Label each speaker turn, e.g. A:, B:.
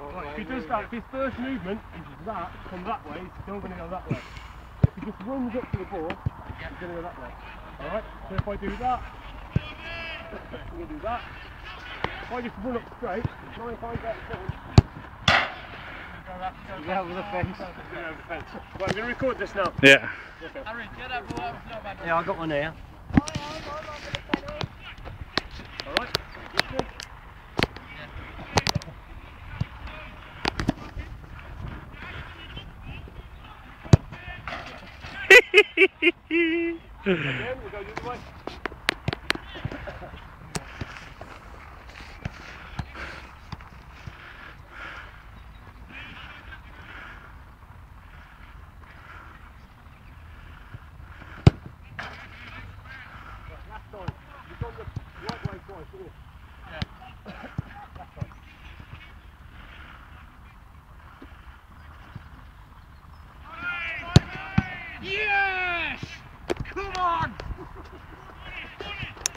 A: Right, if he does that, if his first movement is that, come that way, he's still going to go that way. If he just runs up to the ball, he's going to go that way. Alright, so if I do that, I'm going to do that. If I just run up straight, try and find that forward.
B: Go over the fence.
A: Right, I'm going to record this now.
C: Yeah.
A: Okay.
B: Yeah, I got one here.
A: Alright, listening. Again, we'll go the other way.